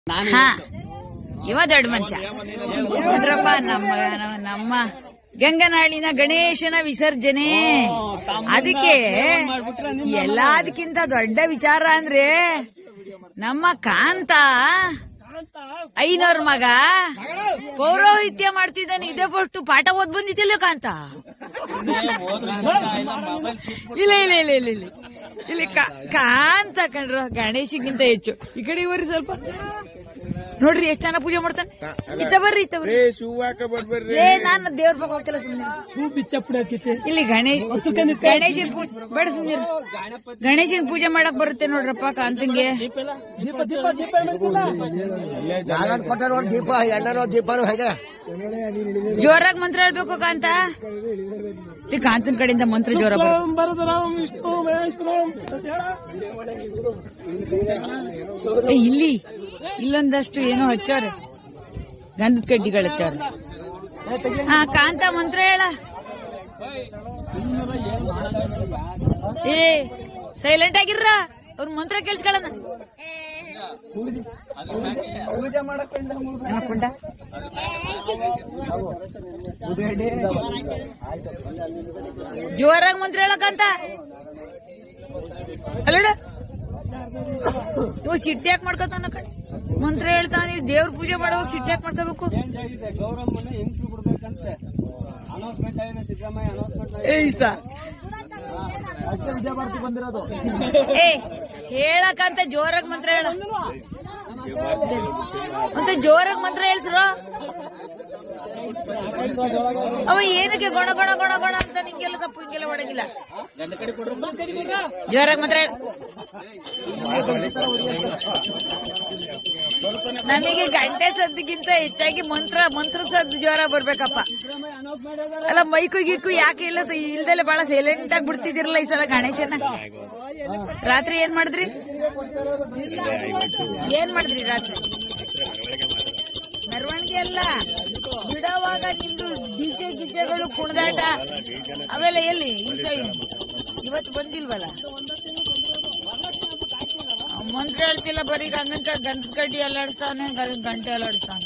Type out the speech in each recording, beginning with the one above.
ಹಾ ಇವ ದೊಡ್ಡ ಮನುಷ್ಯ ನೋಡ್ರಪ್ಪ. ನಮ್ಮ ಗಂಗನಾಳಿನ ಗಣೇಶನ ವಿಸರ್ಜನೆ. ಅದಕ್ಕೆ ಎಲ್ಲದಕ್ಕಿಂತ ದೊಡ್ಡ ವಿಚಾರ ಅಂದ್ರೆ ನಮ್ಮ ಕಾಂತ ಐನೋರ್ ಮಗ ಪೌರೋಹಿತ್ಯ ಮಾಡ್ತಿದ್ದಾನೆ. ಇದೇ ಫಸ್ಟ್ ಪಾಠ ಓದ್ ಬಂದಿದ್ದಿಲ್ಲ ಕಾಂತ. ಇಲ್ಲ ಇಲ್ಲ ಇಲ್ಲ ಇಲ್ಲ ಇಲ್ಲ ಇಲ್ಲಿ ಕಾಂತ ಕಂಡ್ರು ಗಣೇಶಗಿಂತ ಹೆಚ್ಚು. ಈ ಕಡೆ ಬರ್ರಿ ಸ್ವಲ್ಪ ನೋಡ್ರಿ ಎಷ್ಟ್ ಜನ ಪೂಜೆ ಮಾಡ್ತಾನೆ. ಇತ್ತ ಬರ್ರಿ ಇತ್ತ ಬರ್ರಿ. ನಾನು ದೇವ್ರ ಬಗ್ಗೆ ಹೋಗ್ತಿಲ್ಲ ಸುಮ್ಮನೆ. ಇಲ್ಲಿ ಗಣೇಶನ್ ಪೂಜೆ ಬೇಡ ಸುಮ್ಮನೆ. ಗಣೇಶನ್ ಪೂಜೆ ಮಾಡಕ್ ಬರುತ್ತೆ ನೋಡ್ರಪ್ಪ ಕಾಂತಂಗೆ. ಜೋರಾಗಿ ಮಂತ್ರ ಹೇಳ್ಬೇಕು ಕಾಂತ. ಈ ಕಾಂತನ್ ಕಡೆಯಿಂದ ಮಂತ್ರ ಜೋರ ಇಲ್ಲಿ ಇಲ್ಲೊಂದಷ್ಟು ಏನೋ ಹಚ್ಚೋರೆ, ಗಂಧದ ಕಡ್ಡಿಗಳು ಹಚ್ಚೋರೆ. ಹಾ ಕಾಂತ ಮಂತ್ರ ಹೇಳ. ಏ ಸೈಲೆಂಟ್ ಆಗಿರ್ರ, ಅವ್ರ ಮಂತ್ರ ಕೇಳಿಸ್ಕೊಳ್ಳೋಣ. ಜೋರಾಗಿ ಮಂತ್ರ ಹೇಳಕಂತ ಅಲ್ಲೋಡ. ಇವ್ ಸಿಟ್ಟಿ ಯಾಕೆ ಮಾಡ್ಕೋತಾನ ಕಡೆ ಮಂತ್ರ ಹೇಳ್ತಾನ. ನೀವು ದೇವ್ರ ಪೂಜೆ ಮಾಡುವಾಗ ಸಿಟ್ಟಿ ಯಾಕೆ ಮಾಡ್ಕೋಬೇಕು? ಏ ಹೇಳಕಂತ ಜೋರಾಗಿ ಮಂತ್ರ ಹೇಳ. ಮತ್ತೆ ಜೋರಾಗಿ ಮಂತ್ರ ಹೇಳ್ಸ್ರು. ಅವ ಏನಕ್ಕೆ ಗೊಣ ಗೊಣ ಗೊಣ ಗೊಣ ಅಂತ ನಿಂಗೆಲ್ಲ ತಪ್ಪು ಹಿಂಗೆಲ್ಲ ಹೊಡಂಗಿಲ್ಲ. ಜೋರಾಗಿ ಮಂತ್ರ ಹೇಳ. ನಮಗೆ ಗಂಟೆ ಸದ್ದಿಗಿಂತ ಹೆಚ್ಚಾಗಿ ಮಂತ್ರ ಸದ್ದು ಜೋರ ಬರ್ಬೇಕಪ್ಪ. ಅಲ್ಲ ಮೈಕು ಗೀಕು ಯಾಕೆ ಇಲ್ದಲೆ ಬಹಳ ಸೈಲೆಂಟ್ ಆಗಿ ಬಿಡ್ತಿದಿರಲ್ಲ ಈ ಸಲ ಗಣೇಶನ. ರಾತ್ರಿ ಏನ್ ಮಾಡಿದ್ರಿ ರಾತ್ರಿ? ಮೆರವಣಿಗೆ ಅಲ್ಲ ಬಿಡೋವಾಗ ನಿಮ್ದು ಡಿಜೆ ಗಿಜೆಗಳು ಕುಣಿದಾಟ ಅವೆಲ್ಲ ಎಲ್ಲಿ ಇವತ್ತು ಬಂದಿಲ್ವಲ್ಲ. ಮಂತ್ರ ಹೇಳ್ತಿಲ್ಲ, ಬರೀ ಗಂಧದ ಕಡ್ಡಿ ಅಲ್ಲಾಡ್ಸ್ತಾನೆ, ಗಂಟೆ ಅಲ್ಲಾಡ್ಸ್ತಾನೆ.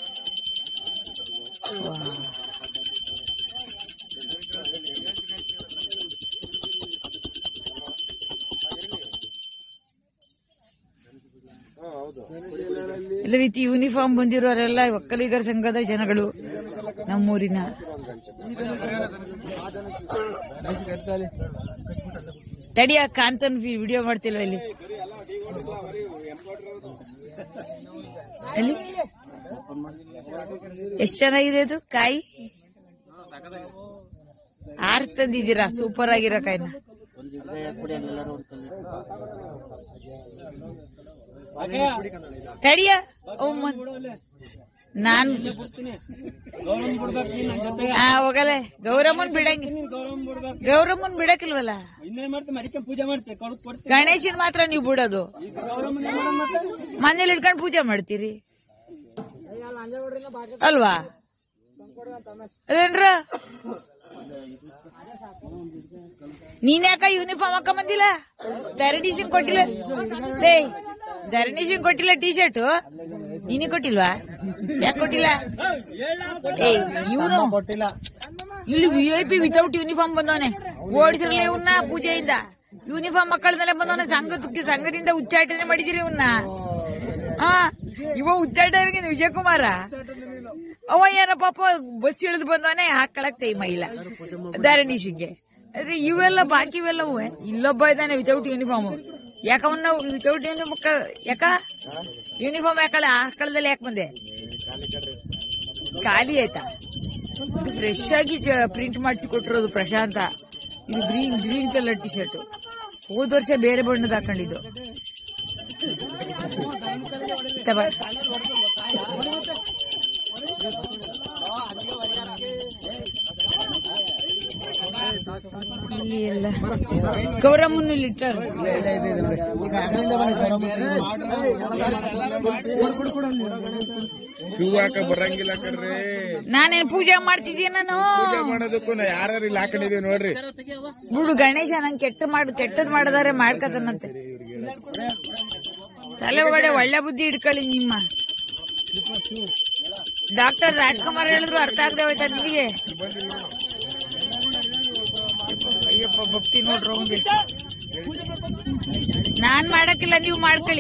ಎಲ್ಲ ರೀತಿ ಯೂನಿಫಾರ್ಮ್ ಬಂದಿರೋರೆಲ್ಲ ಒಕ್ಕಲಿಗರ ಸಂಘದ ಜನಗಳು ನಮ್ಮೂರಿನ. ತಡಿಯ ಕಾಂತನ್ ವಿಡಿಯೋ ಮಾಡ್ತಿಲ್ವ ಇಲ್ಲಿ? ಅಲ್ಲಿ ಎಷ್ಟ್ ಚೆನ್ನಾಗಿದೆ ಅದು ಕಾಯಿ. ಆರ್ಸ್ ತಂದಿದ್ದೀರಾ ಸೂಪರ್ ಆಗಿರೋ ಕಾಯಿನ. ತಡಿಯ ನಾನ್ ಹೋಗಲ್ಲ. ಗೌರಮ್ಮನ್ ಬಿಡಕಿಲ್ವಲ್ಲ. ಗಣೇಶನ್ ಮಾತ್ರ ನೀವು ಬಿಡೋದು. ಮನೇಲಿ ಇಟ್ಕೊಂಡು ಪೂಜೆ ಮಾಡ್ತೀರಿ ಅಲ್ವಾ? ಅದೇನ್ರ ನೀನ್ ಯಾಕ ಯೂನಿಫಾರ್ಮ್ ಹಾಕ ಬಂದಿಲ್ಲ? ಧರಣಿಸಿಂಗ್ ಕೊಟ್ಟಿಲ್ಲ ಲೇ, ಧರಣಿಸಿಂಗ್ ಕೊಟ್ಟಿಲ್ಲ ಟೀ ಶರ್ಟ್. ನೀನೇ ಕೊಟ್ಟಿಲ್ವಾ? ಯಾಕೆ ಕೊಟ್ಟಿಲ್ಲ? ಏ ಇವನು ಇಲ್ಲಿ VIP ವಿತೌಟ್ ಯೂನಿಫಾರ್ಮ್ ಬಂದವನೆ. ಓಡಿಸಿರ್ಲಿ ಇವನ್ನ ಪೂಜೆಯಿಂದ. ಯೂನಿಫಾರ್ಮ್ ಮಕ್ಕಳದಲ್ಲೇ ಬಂದವನೆ. ಸಂಘದಿಂದ ಉಚ್ಚಾಟನೆ ಮಾಡಿದಿರಿ ಇವನ್ನ. ಇವ ಉಚ್ಚಾಟನೆ ವಿಜಯಕುಮಾರ. ಅವ ಏನ ಪಾಪ ಬಸ್ ಇಳಿದು ಬಂದವನೆ ಹಾಕೊಳಕ್ ಟೈಮ್ ಇಲ್ಲ ಧರಣಿಸಿಂಗ್ಗೆ. ಆದ್ರೆ ಇವೆಲ್ಲ ಬಾಕಿವೆಲ್ಲವೂ ಇಲ್ಲೊಬ್ಬ ಇದ್ದಾನೆ ವಿತೌಟ್ ಯೂನಿಫಾರ್ಮ್. ಯಾಕವನ್ನ ವಿತೌಟ್ ಯೂನಿಫಾರ್ಮ್ ಹಾಕಳದಲ್ಲಿ ಯಾಕೆ ಬಂದೆ? ಖಾಲಿ ಆಯ್ತಾ? ಫ್ರೆಶ್ ಆಗಿ ಪ್ರಿಂಟ್ ಮಾಡಿಸಿ ಕೊಟ್ಟಿರೋದು ಪ್ರಶಾಂತ. ಇದು ಗ್ರೀನ್ ಕಲರ್ ಟಿ ಶರ್ಟ್. ಹೋದ ವರ್ಷ ಬೇರೆ ಬಣ್ಣದ ಹಾಕೊಂಡಿದ್ದು. ಇಲ್ಲಿ ಎಲ್ಲ ಗೌರಮ್ಮನ್ನು ಇಟ್ಟಾರ. ಬರಂಗಿಲ್ಲ ಕಣ್ರಿ. ನಾನೇನ್ ಪೂಜೆ ಮಾಡ್ತಿದ್ದೀಯ? ನಾನು ಮಾಡೋದಕ್ಕೂ ಯಾರು ಇಲ್ಲಿ ಹಾಕೊಂಡಿದೀವಿ ನೋಡ್ರಿ. ಬಿಡು ಗಣೇಶ ನಂಗೆ ಕೆಟ್ಟದ್ ಮಾಡದಾರೆ ಮಾಡ್ಕತಾನಂತೆ. ತಲೆ ಒಳಗಡೆ ಒಳ್ಳೆ ಬುದ್ಧಿ ಇಟ್ಕೊಳ್ಳಿ ನಿಮ್ಮ. ಡಾಕ್ಟರ್ ರಾಜ್ಕುಮಾರ್ ಹೇಳಿದ್ರು ಅರ್ಥ ಆಗದೆ ಹೋಯ್ತಾ ನಿಮಗೆ? ಅಯ್ಯಪ್ಪ ಭಕ್ತಿ ನೋಡ್ರಿ ಅವ್ನಿಗೆ. ನಾನ್ ಮಾಡಕ್ಕಿಲ್ಲ, ನೀವು ಮಾಡ್ಕೊಳ್ಳಿ.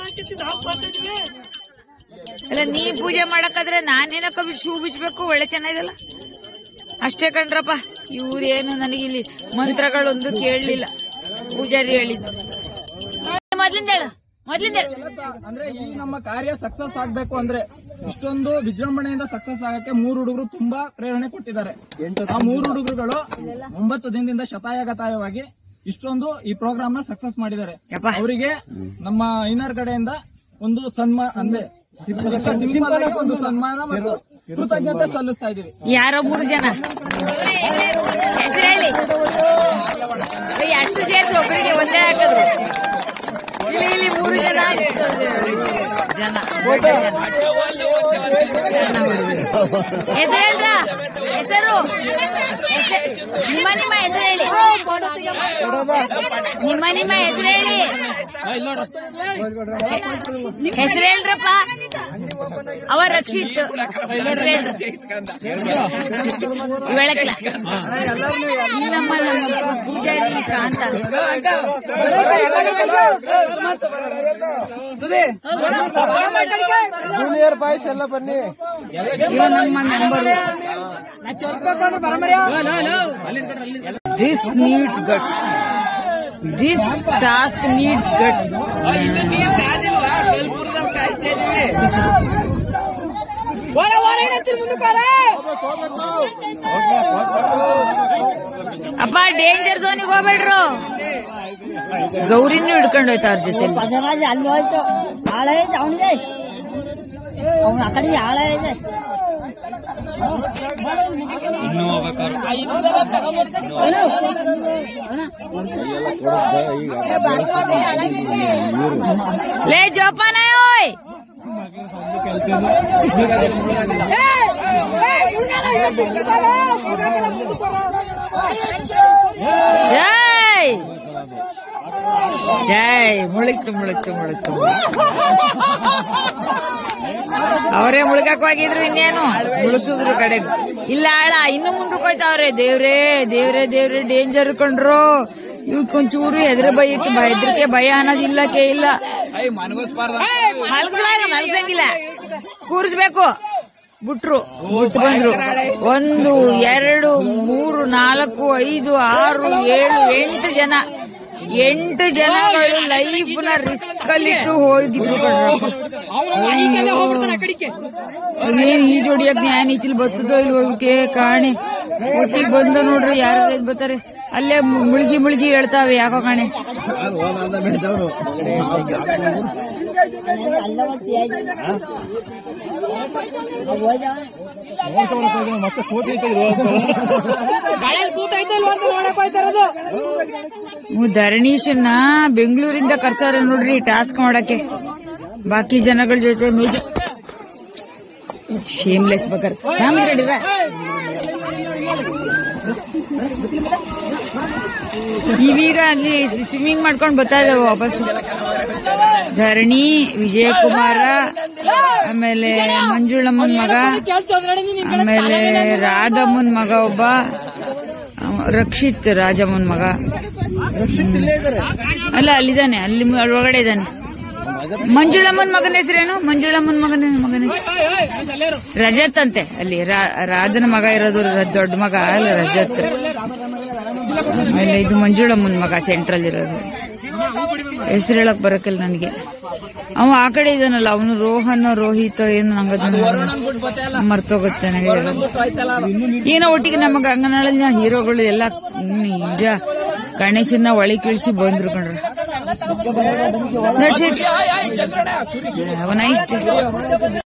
ಅಲ್ಲ, ನೀ ಪೂಜೆ ಮಾಡಕ್ಕಾದ್ರೆ ನಾನೇನಕ್ಕ ಶೂ ಬಿಚ್ಚಬೇಕು? ಒಳ್ಳೆ ಚೆನ್ನಾಗಿದಲ್ಲ ಅಷ್ಟೇ ಕಣ್ರಪ್ಪ. ಇವ್ರೇನು ನನಗಿಲ್ಲಿ ಮಂತ್ರಗಳೊಂದು ಕೇಳಲಿಲ್ಲ, ಪೂಜಾರಿ ಹೇಳಿದ್ದು. ಮೊದ್ಲಿಂದ ಹೇಳು. ಅಂದ್ರೆ ಈ ನಮ್ಮ ಕಾರ್ಯ ಸಕ್ಸಸ್ ಆಗ್ಬೇಕು ಅಂದ್ರೆ ಇಷ್ಟೊಂದು ವಿಜೃಂಭಣೆಯಿಂದ ಸಕ್ಸಸ್ ಆಗಕ್ಕೆ 3 ಹುಡುಗರು ತುಂಬಾ ಪ್ರೇರಣೆ ಕೊಟ್ಟಿದ್ದಾರೆ. ಆ 3 ಹುಡುಗರುಗಳು 9 ದಿನದಿಂದ ಶತಾಯಗತಾಯವಾಗಿ ಇಷ್ಟೊಂದು ಈ ಪ್ರೋಗ್ರಾಮ್ ನ ಸಕ್ಸಸ್ ಮಾಡಿದ್ದಾರೆ. ಅವರಿಗೆ ನಮ್ಮ ಐನರ್ ಕಡೆಯಿಂದ ಒಂದು ಸನ್ಮಾನ, ಅಂದ್ರೆ ಸಿಂಪಲ್ ಆಗಿ ಒಂದು ಸನ್ಮಾನ ಮತ್ತು ಕೃತಜ್ಞತೆ ಸಲ್ಲಿಸ್ತಾ ಇದೀವಿ. ಯಾರೋ 3 ಜನ ಹೆಸರು ಹೇಳಿ. ಎಷ್ಟು ಸೇರ್ಸಿ ಒಬ್ಬರಿಗೆ ಒಂದೇ ಹಾಕಿದ್ರು. ಇಲ್ಲಿ 3 ಜನ ಹೆಸರು ಹೇಳ್ರ? ಹೆಸರು ನಿಮ್ಮ ಹೆಸರು ಹೇಳಿ. ನಿಮ್ಮ ಹೆಸರು ಹೇಳಿ. ಹೆಸರು ಹೇಳ್ರಪ್ಪ. ಅವ ರಕ್ಷಿತ್ ಬೆಳಕಲ. ನಮ್ಮ ಪೂಜಾರಿ ಕಾಂತ. ಜೂನಿಯರ್ ಬಾಯ್ಸ್ ಎಲ್ಲ ಬನ್ನಿ. ನಮ್ಮ number. This needs guts. This task needs guts. ಅಪ್ಪ ಡೇಂಜರ್ ಝೋನಿಗೆ ಹೋಗ್ಬೇಡ್ರು. ಗೌರಿನೂ ಹಿಡ್ಕೊಂಡು ಹೋಯ್ತು ಅವ್ರ ಜೊತೆ. ಅಲ್ಲಿ ಹೋಯ್ತು ಆಳ ಐತೆ ಅವನಿಗೆ, ಅವನ ಆ ಕಡೆ ಆಳ ಐತೆ. ಲೇ ಜೋಪಾನ ಓಯ್. ಜೈ ಜೈ. ಮುಳುಗ್ತು. ಅವರೇ ಮುಳುಗಕ್ ಹೋಗಿದ್ರು, ಇನ್ನೇನು ಮುಳುಗ್ಸಿದ್ರು ಕಡೆಗೆ. ಇಲ್ಲ ಆಳ ಇನ್ನು ಮುಂದಕ್ಕೆ ಹೋಯ್ತಾವ್ರೆ. ದೇವ್ರೇ ಡೇಂಜರ್ ಕಂಡ್ರು. ಇವಕ್ಕೊಂಚೂರು ಹೆದರಿಕೆ ಭಯ ಅನ್ನೋದಿಲ್ಲಕ್ಕೆ ಇಲ್ಲ. ಮಲಗಂಗಿಲ್ಲ, ಕೂರಿಸ್ಬೇಕು. ಬಿಟ್ಟು ಬಂದ್ರು. 1 2 3 4 5 6 7 8 ಜನ. 8 ಜನಗಳು ಲೈಫ್ ನ ರಿಸ್ಕ್ ಅಲ್ಲಿಟ್ಟು ಹೋಗಿದ್ರು. ಏನ್ ಈ ಜೋಡಿಯ ಜ್ಞಾನ ಐತಿಲ್ ಬರ್ತದೋ ಇಲ್ವೋಕೆ ಕಾಣೆ. ಒಟ್ಟಿಗೆ ಬಂದ ನೋಡ್ರಿ, ಯಾರು ಬರ್ತಾರೆ ಅಲ್ಲೇ ಮುಳುಗಿ ಹೇಳ್ತಾವೆ ಯಾಕೋ ಕಾಣೆ. ಧರಣೀಶನ್ನ ಬೆಂಗಳೂರಿಂದ ಕರ್ಸಾರ ನೋಡ್ರಿ ಟಾಸ್ಕ್ ಮಾಡಕ್ಕೆ. ಬಾಕಿ ಜನಗಳ ಜೊತೆ ಶೇಮ್ಲೆಸ್ ಬೇಕಾರೆ ಇವೀಗ ಅಲ್ಲಿ ಸ್ವಿಮ್ಮಿಂಗ್ ಮಾಡ್ಕೊಂಡು ಬರ್ತಾ ಇದ್ದಾವೆ ವಾಪಸ್. ಧರಣಿ, ವಿಜಯಕುಮಾರ, ಆಮೇಲೆ ಮಂಜುಳಮ್ಮನ್ ಮಗ, ಆಮೇಲೆ ರಾಧಮ್ಮನ್ ಮಗ ಒಬ್ಬ, ರಕ್ಷಿತ್ ರಾಜಮ್ಮನ್ ಮಗ. ಅಲ್ಲ ಅಲ್ಲಿದ್ದಾನೆ, ಅಲ್ಲಿ ಒಳಗಡೆ ಇದ್ದಾನೆ. ಮಂಜುಳಮ್ಮನ್ ಮಗನ ಹೆಸರೇನು? ಮಂಜುಳಮ್ಮನ್ ಮಗನ ರಜತ್ ಅಂತೆ. ಅಲ್ಲಿ ರಾಧನ ಮಗ ಇರೋದು ದೊಡ್ಡ ಮಗ ಅಲ್ಲ ರಜತ್. ಆಮೇಲೆ ಇದು ಮಂಜುಳಮ್ಮನ್ ಮಗ ಸೆಂಟ್ರಲ್ ಇರೋದು. ಹೆಸರು ಹೇಳಕ್ ಬರಕಿಲ್ಲ ನನಗೆ. ಅವ ಆ ಕಡೆ ಇದಾನಲ್ಲ, ಅವನು ರೋಹನ್ ರೋಹಿತ್ ಏನು ನಂಗದ ಮರ್ತೋಗುತ್ತೆ ನನಗೆ. ಏನೋ ಒಟ್ಟಿಗೆ ನಮ್ಮ ಗಂಗನಾಳಲ್ಲಿ ಹೀರೋಗಳು ಎಲ್ಲ ನಿಜ ಗಣೇಶನ್ನ ಒಳಗೆ ಕಳಿಸಿ ಬಂದ್ರು ಕಣ್ರ. ಅವನ ಇಷ್ಟ.